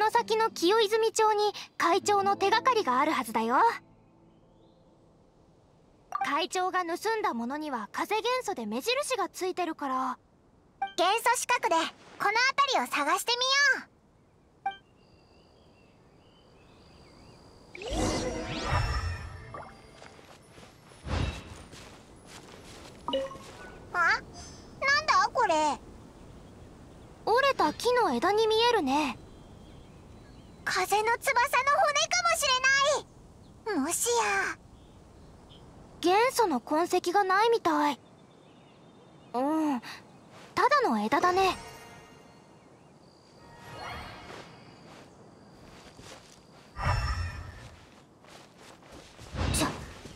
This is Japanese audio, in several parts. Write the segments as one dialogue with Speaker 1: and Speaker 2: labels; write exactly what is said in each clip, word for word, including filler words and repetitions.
Speaker 1: の先の清泉町に会長の手がかりがあるはずだよ。会長が盗んだものには風元素で目印がついてるから、
Speaker 2: 元素視覚でこの辺りを探してみよう。あ、なんだこれ。
Speaker 1: 折れた木の枝に見えるね。
Speaker 2: 風の翼の骨かもしれない。もしや
Speaker 1: 元素の痕跡がないみたい。うん、ただの枝だね。ちょ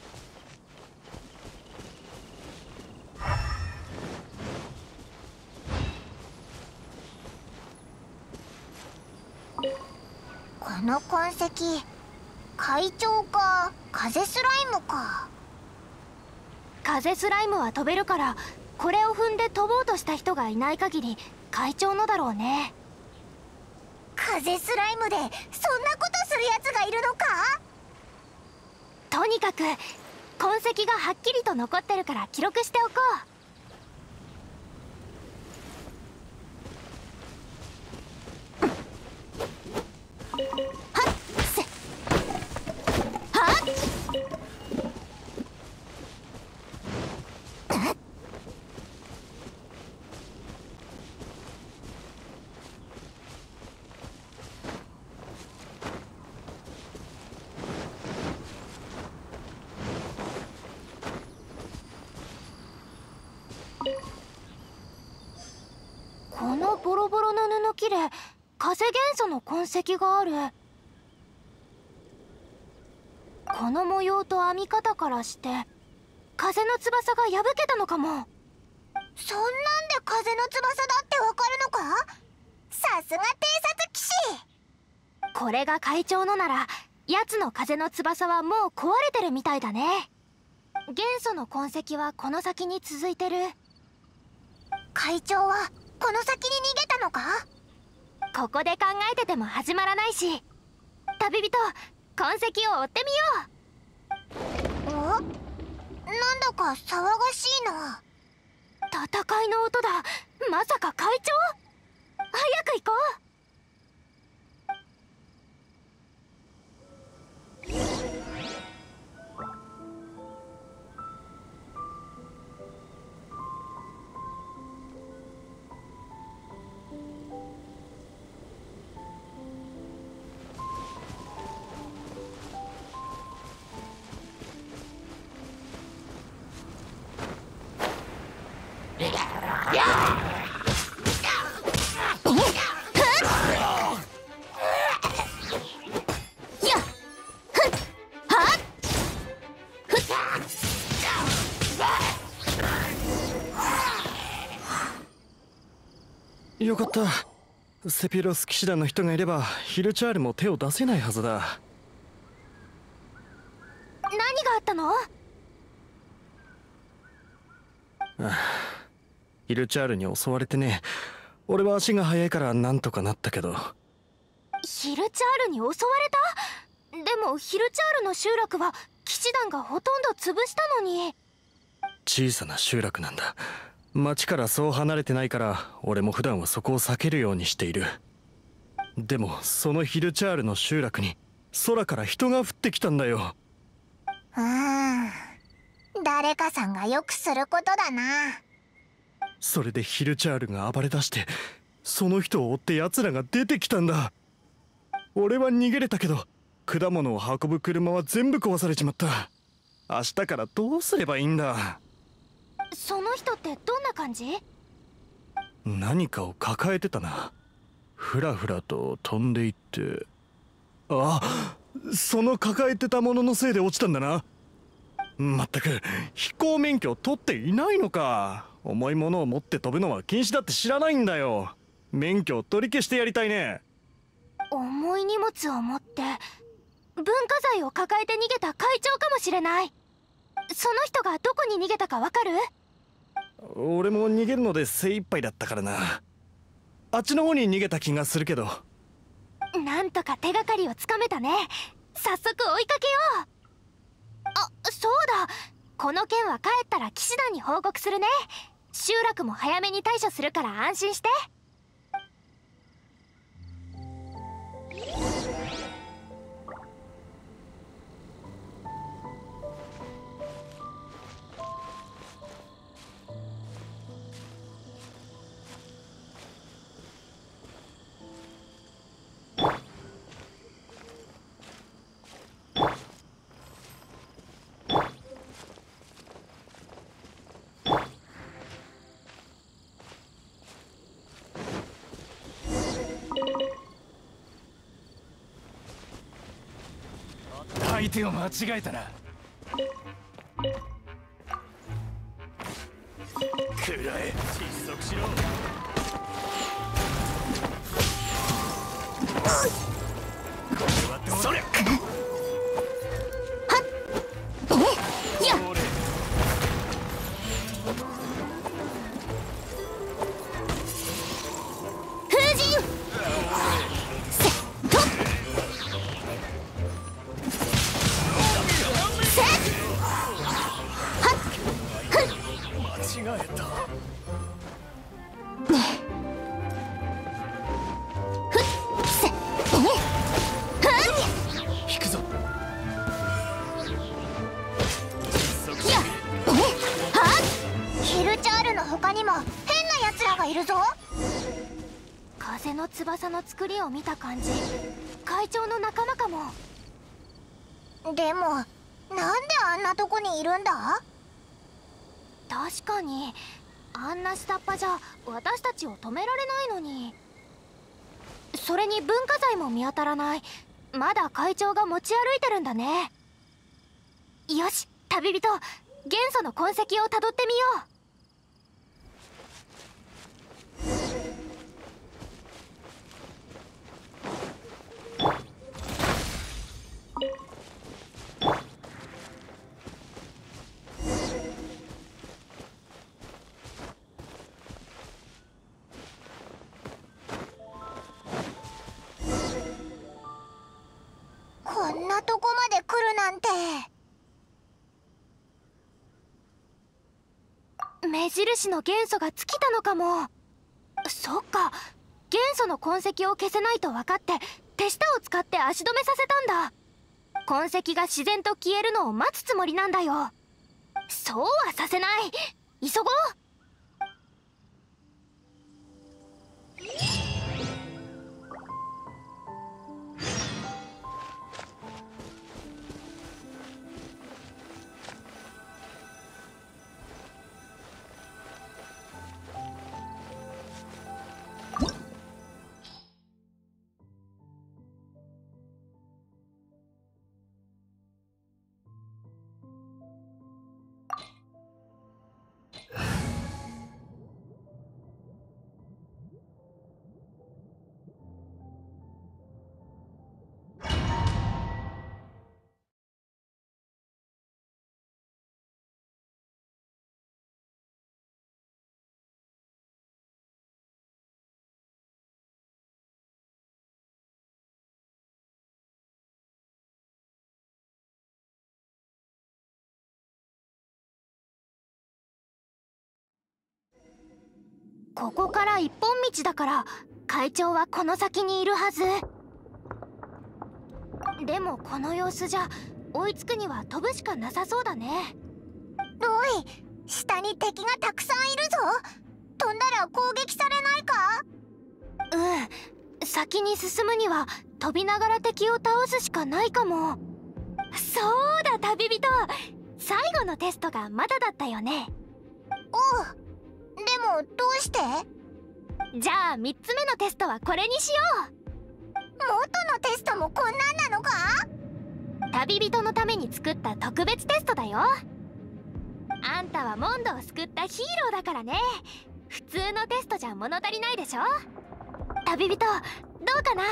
Speaker 2: この痕跡、会長か風スライムか。
Speaker 1: 風スライムは飛べるから、これを踏んで飛ぼうとした人がいない限り会長のだろうね。
Speaker 2: 風スライムでそんなことするやつがいるのか。
Speaker 1: とにかく痕跡がはっきりと残ってるから記録しておこう。はっせはっこのボロボロの布切れ、風元素の痕跡がある。この模様と編み方からして風の翼が破けたのかも。
Speaker 2: そんなんで風の翼だってわかるのか。さすが偵察騎士。
Speaker 1: これが会長のなら、奴の風の翼はもう壊れてるみたいだね。元素の痕跡はこの先に続いてる。
Speaker 2: 会長はこの先に逃げたのか。
Speaker 1: ここで考えてても始まらないし、旅人、痕跡を追ってみよう。
Speaker 2: お、なんだか騒がしいな。
Speaker 1: 戦いの音だ。まさか会長。早く行こう。
Speaker 3: よかった。セピロス騎士団の人がいればヒルチャールも手を出せないはずだ。
Speaker 1: 何があったの？
Speaker 3: ああ、ヒルチャールに襲われてね。俺は足が速いからなんとかなったけど。
Speaker 1: ヒルチャールに襲われた？でもヒルチャールの集落は騎士団がほとんど潰したのに。
Speaker 3: 小さな集落なんだ。町からそう離れてないから俺も普段はそこを避けるようにしている。でもそのヒルチャールの集落に空から人が降ってきたんだよ。
Speaker 2: うーん、誰かさんがよくすることだな。
Speaker 3: それでヒルチャールが暴れ出して、その人を追って奴らが出てきたんだ。俺は逃げれたけど果物を運ぶ車は全部壊されちまった。明日からどうすればいいんだ。
Speaker 1: その人ってどんな感じ？
Speaker 3: 何かを抱えてたな。ふらふらと飛んでいって、あ、その抱えてたもののせいで落ちたんだな。まったく飛行免許を取っていないのか。重いものを持って飛ぶのは禁止だって知らないんだよ。免許を取り消してやりたいね。
Speaker 1: 重い荷物を持って文化財を抱えて逃げた会長かもしれない。その人がどこに逃げたかわかる？
Speaker 3: 俺も逃げるので精一杯だったからな。あっちの方に逃げた気がするけど。
Speaker 1: なんとか手がかりをつかめたね。早速追いかけよう。あ、そうだ、この件は帰ったら騎士団に報告するね。集落も早めに対処するから安心して。
Speaker 4: 相手を間違えたな。くらえ、失速しろ。これはどうそりゃ。
Speaker 1: 風の翼の作りを見た感じ、会長の仲間かも。
Speaker 2: でもなんであんなとこにいるんだ？
Speaker 1: 確かにあんな下っ端じゃ私たちを止められないのに。それに文化財も見当たらない。まだ会長が持ち歩いてるんだね。よし、旅人、元素の痕跡をたどってみよう。
Speaker 2: こんなとこまで来るなんて。
Speaker 1: 目印の元素が尽きたのかも。そっか、元素の痕跡を消せないと分かって手下を使って足止めさせたんだ。痕跡が自然と消えるのを待つつもりなんだよ。そうはさせない。急ごう。ここから一本道だから会長はこの先にいるはず。でもこの様子じゃ追いつくには飛ぶしかなさそうだね。
Speaker 2: おい、下に敵がたくさんいるぞ。飛んだら攻撃されないか？
Speaker 1: うん、先に進むには飛びながら敵を倒すしかないかも。そうだ旅人、最後のテストがまだだったよね。
Speaker 2: おう。でもどうして？
Speaker 1: じゃあみっつめのテストはこれにしよう。
Speaker 2: 元のテストもこんなんなのか？
Speaker 1: 旅人のために作った特別テストだよ。あんたはモンドを救ったヒーローだからね。普通のテストじゃ物足りないでしょ。旅人、どうかな？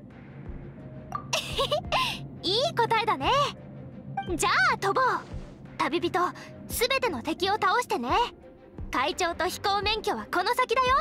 Speaker 1: いい答えだね。じゃあ飛ぼう。 旅人、全ての敵を倒してね。会長と飛行免許はこの先だよ。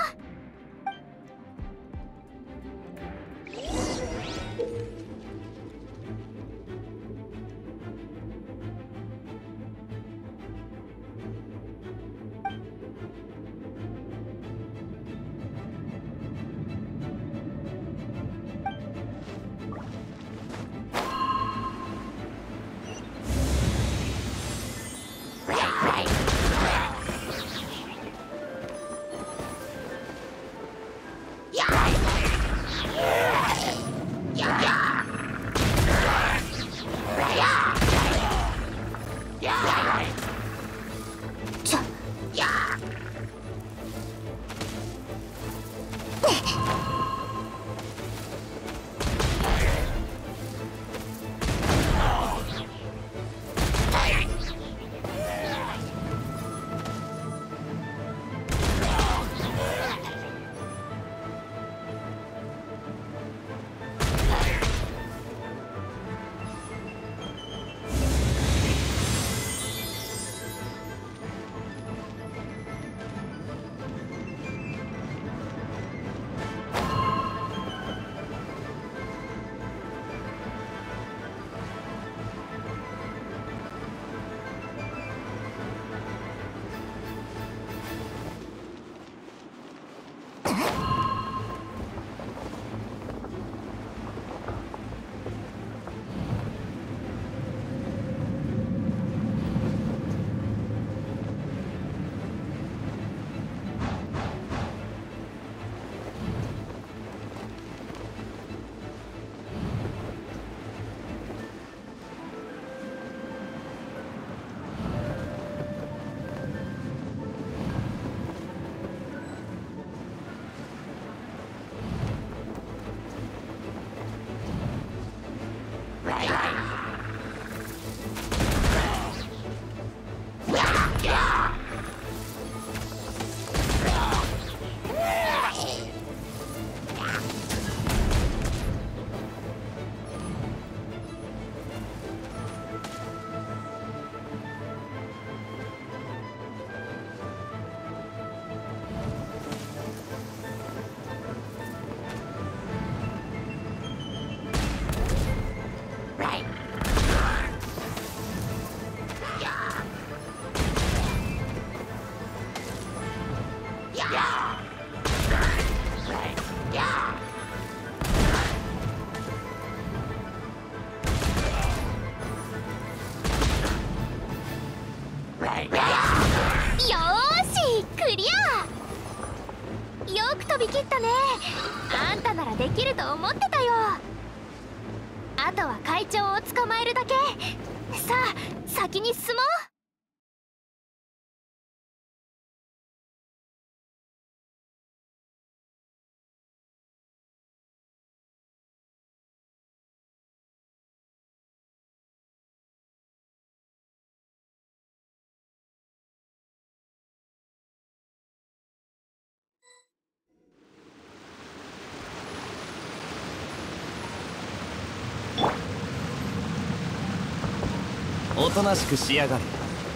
Speaker 1: 飛び切ったね。あんたならできると思ってたよ。あとは会長を捕まえるだけ。さあ先に進もう。
Speaker 5: おとなしくしやがれ。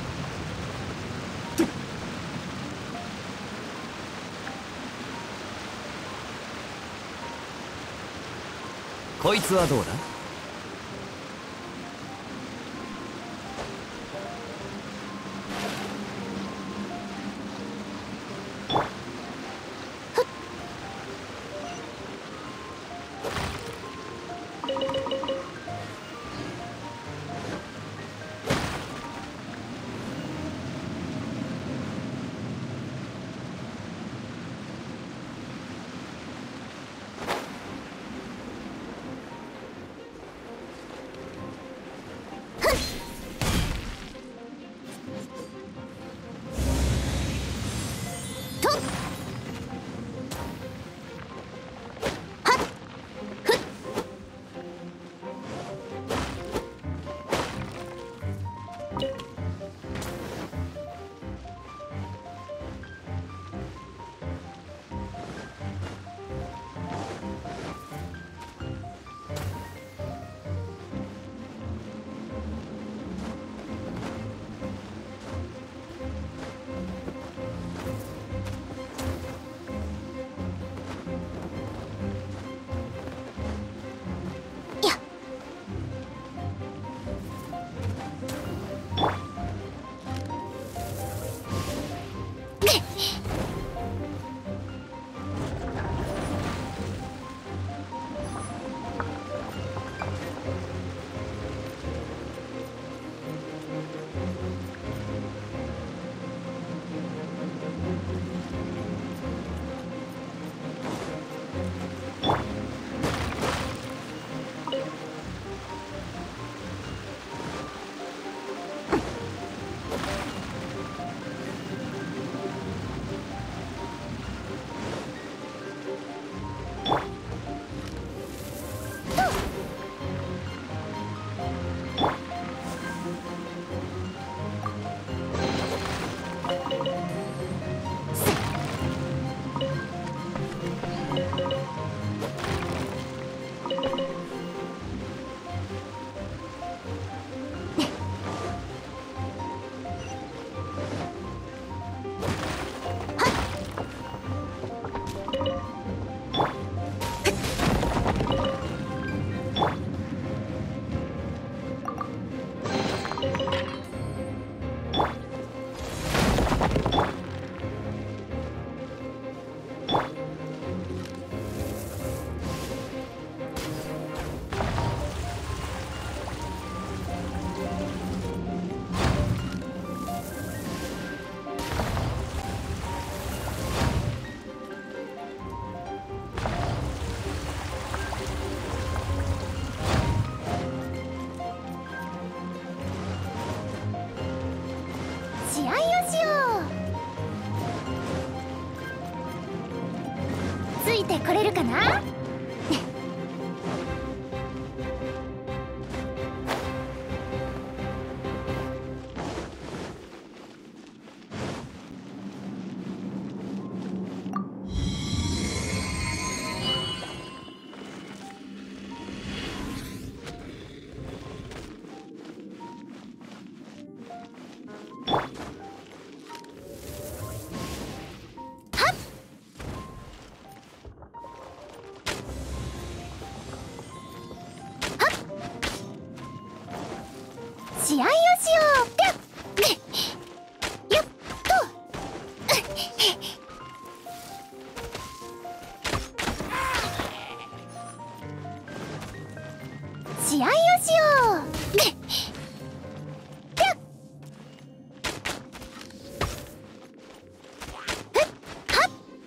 Speaker 5: こいつはどうだ？
Speaker 1: てこれるかな。試合をしよう。ぴゃっよっと試合をしよう。ぴゃっはっ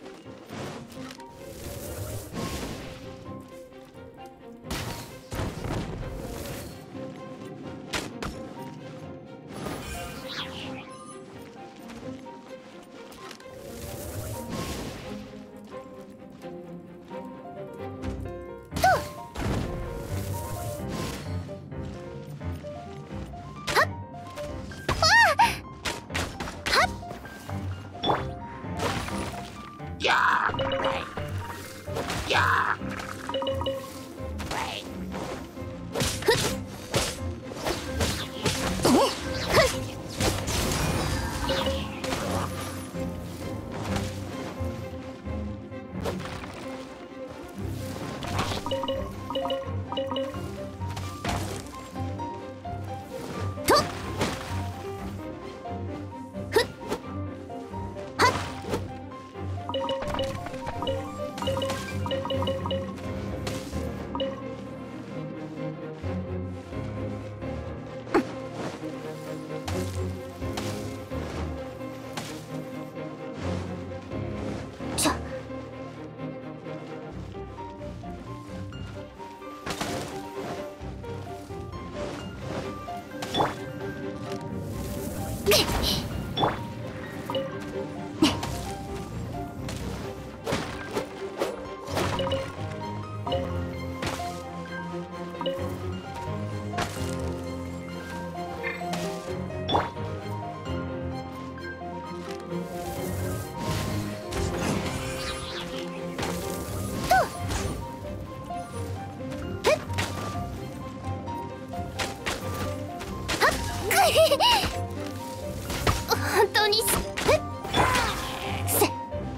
Speaker 1: 本当にすせ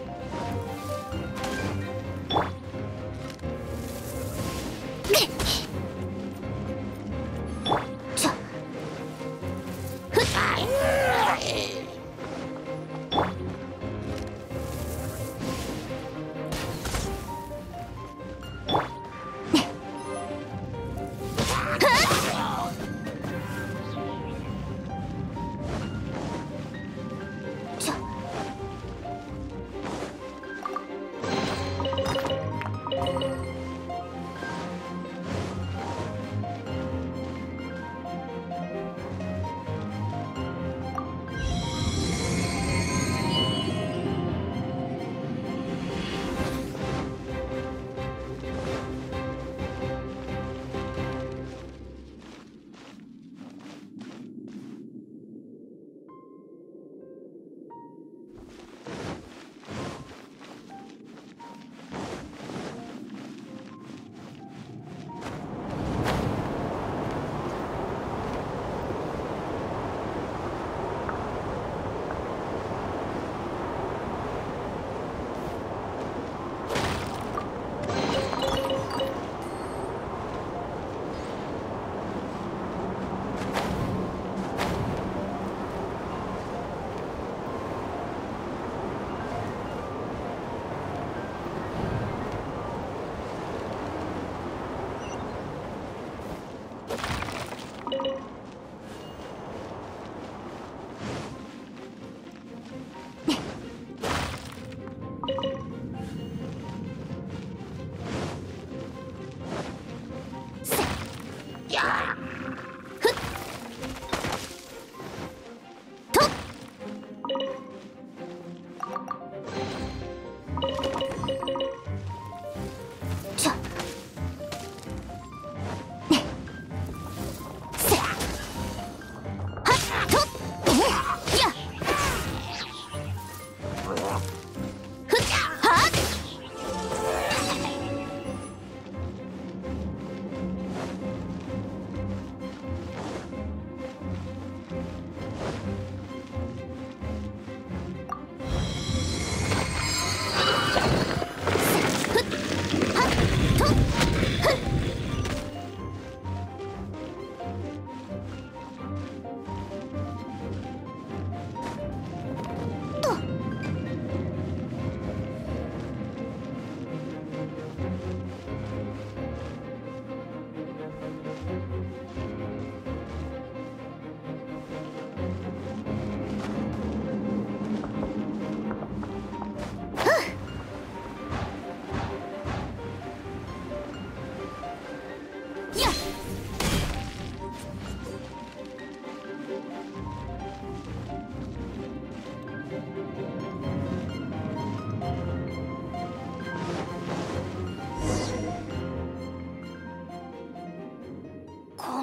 Speaker 1: ちょふっ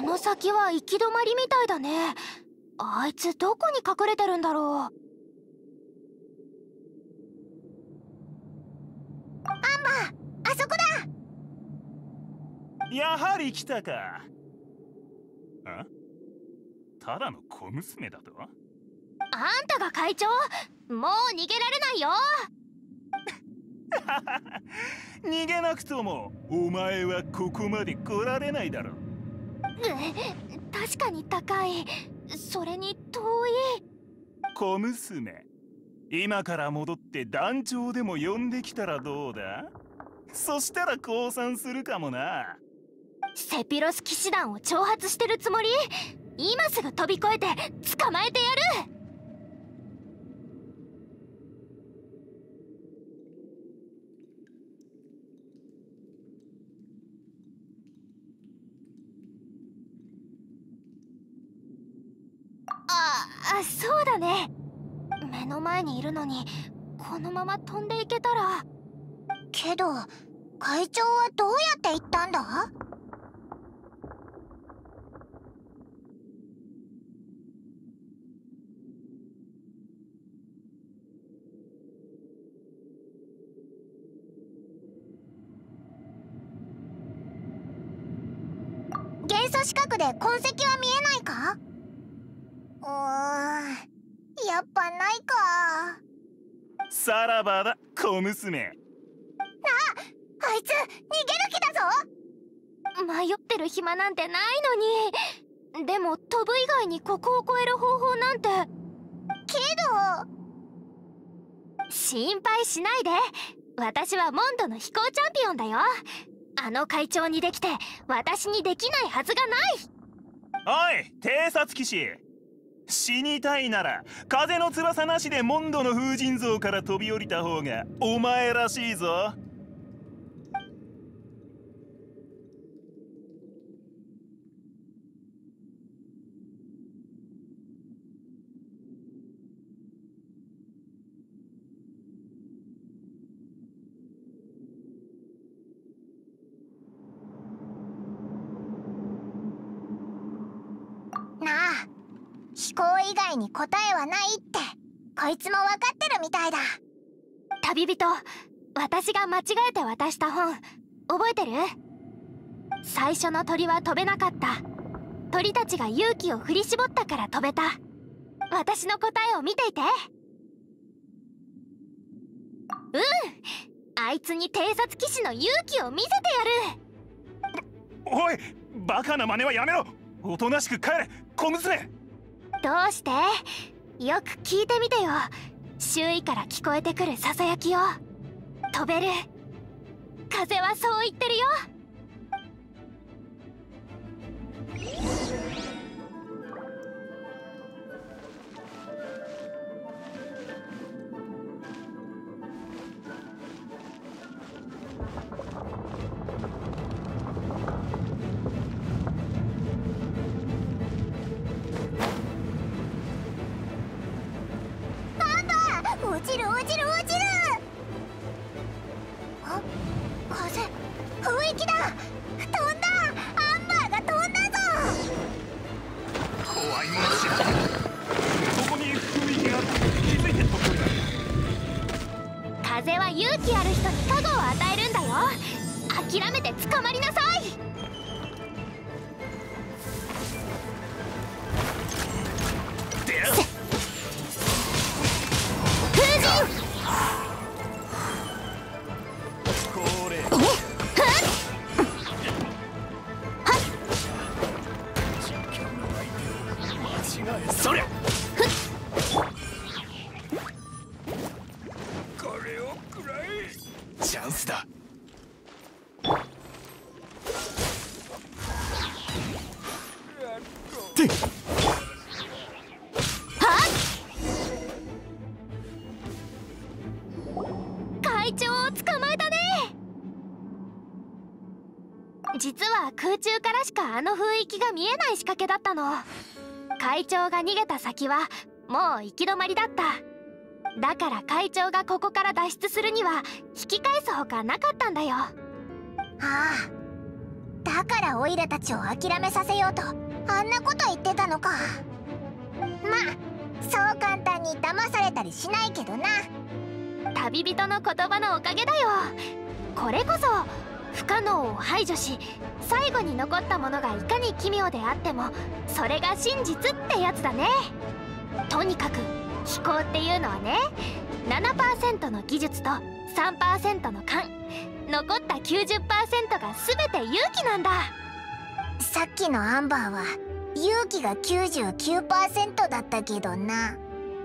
Speaker 1: の先は行き止まりみたいだね。あいつどこに隠れてるんだろう。
Speaker 2: アンバー、あそこだ。
Speaker 4: やはり来たか。あ、ただの小娘だと？
Speaker 1: あんたが会長？もう逃げられないよ。
Speaker 4: 逃げなくともお前はここまで来られないだろう。
Speaker 1: 確かに高い。それに遠い。
Speaker 4: 小娘、今から戻って団長でも呼んできたらどうだ？そしたら降参するかもな。
Speaker 1: セピロス騎士団を挑発してるつもり？今すぐ飛び越えて捕まえてやる。あ、そうだね。目の前にいるのにこのまま飛んでいけたら。
Speaker 2: けど会長はどうやって行ったんだ？元素視覚で痕跡は見えないか？うーん、やっぱないか。
Speaker 4: さらばだ、小娘。
Speaker 2: あいつ逃げる気だぞ。
Speaker 1: 迷ってる暇なんてないのに。でも飛ぶ以外にここを越える方法なんて。
Speaker 2: けど
Speaker 1: 心配しないで。私はモンドの飛行チャンピオンだよ。あの会長にできて私にできないはずがない。
Speaker 4: おい、偵察騎士、死にたいなら風の翼なしでモンドの風神像から飛び降りた方がお前らしいぞ。
Speaker 2: なあ、飛行以外に答えはないってこいつも分かってるみたいだ。
Speaker 1: 旅人、私が間違えて渡した本覚えてる？最初の鳥は飛べなかった。鳥たちが勇気を振り絞ったから飛べた。私の答えを見ていて。うん、あいつに偵察騎士の勇気を見せてやる。
Speaker 4: おい、バカな真似はやめろ。おとなしく帰れ、小娘。
Speaker 1: どうして？よく聞いてみてよ。周囲から聞こえてくるささやきを。飛べる。風はそう言ってるよ。
Speaker 2: 落ちる落ちる落ちる。あ、風、雰囲気だ。飛んだ。アンバーが飛んだぞ。
Speaker 4: 怖いもの知らない。ここに雰囲気がある。気づいて飛ぶんだ。
Speaker 1: 風は勇気ある人に加護を与えるんだよ。諦めて捕まりなさい。
Speaker 4: そりゃこれをくらえ。チャンスだ。
Speaker 3: てっ
Speaker 1: 会長を捕まえたね。実は空中からしかあの雰囲気が見えない仕掛けだったの。会長が逃げた先はもう行き止まりだった。だから会長がここから脱出するには引き返すほかなかったんだよ。
Speaker 2: ああ、だだからオイラたちを諦めさせようとあんなこと言ってたのか。まあそう簡単に騙されたりしないけどな。
Speaker 1: 旅人の言葉のおかげだよ。これこそ不可能を排除し、最後に残ったものがいかに奇妙であってもそれが真実ってやつだね。とにかく飛行っていうのはね、ななパーセントの技術と さんパーセント の勘、残った きゅうじゅっパーセント が全て勇気なんだ。
Speaker 2: さっきのアンバーは勇気が きゅうじゅうきゅうパーセント だったけどな。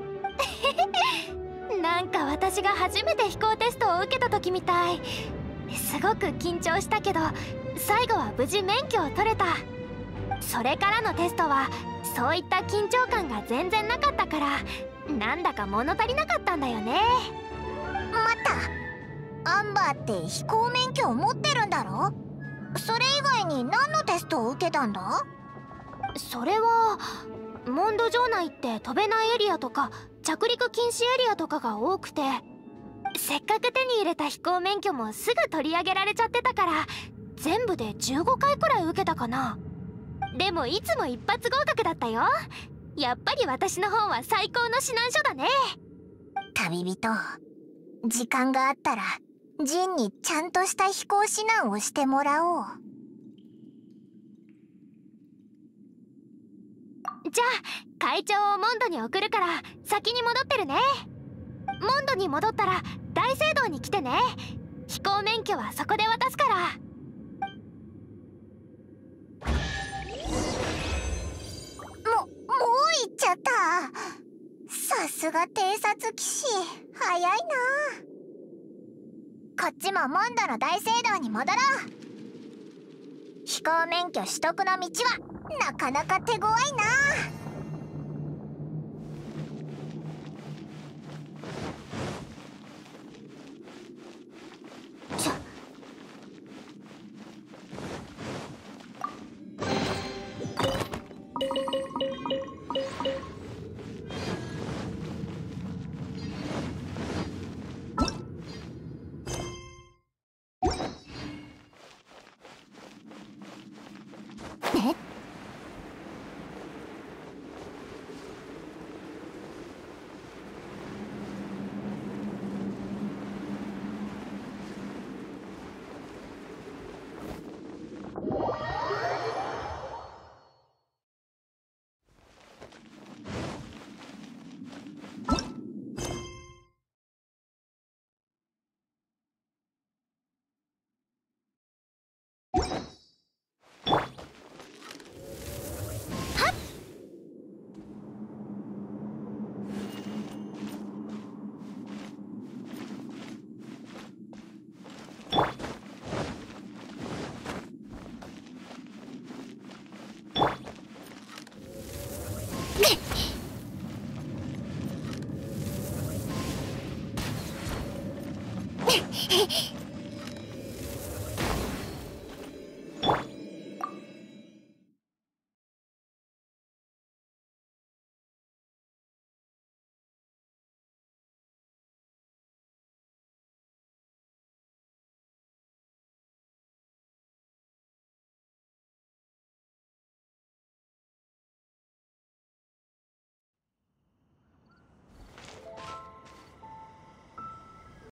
Speaker 1: なんか私が初めて飛行テストを受けた時みたい。すごく緊張したけど最後は無事免許を取れた。それからのテストはそういった緊張感が全然なかったから、なんだか物足りなかったんだよね。
Speaker 2: 待った、アンバーって飛行免許を持ってるんだろ。それ以外に何のテストを受けたんだ。
Speaker 1: それはモンド城内って飛べないエリアとか着陸禁止エリアとかが多くて、せっかく手に入れた飛行免許もすぐ取り上げられちゃってたから、全部でじゅうごかいくらい受けたかな。でもいつも一発合格だったよ。やっぱり私の方は最高の指南書だね。
Speaker 2: 旅人、時間があったらジンにちゃんとした飛行指南をしてもらおう。
Speaker 1: じゃあ会長をモンドに送るから先に戻ってるね。モンドに戻ったら大聖堂に来てね。飛行免許はそこで渡すから。
Speaker 2: ももう行っちゃった。さすが偵察騎士、早いな。こっちもモンドの大聖堂に戻ろう。飛行免許取得の道はなかなか手強いな。ちょえ